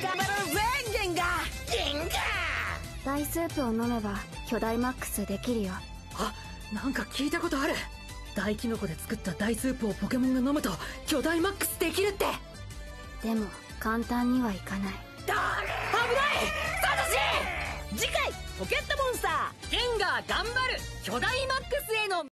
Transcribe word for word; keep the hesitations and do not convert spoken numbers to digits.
頑張ろうぜゲンガー。ゲンガー。 大スープを飲めば巨大マックスできるよ。 あ、なんか聞いたことある。大キノコで作った大スープをポケモンが飲むと巨大マックスできるって。 でも簡単にはいかない。 だれ危ないサトシ。次回ポケットモンスターゲンガー頑張る巨大マックスへの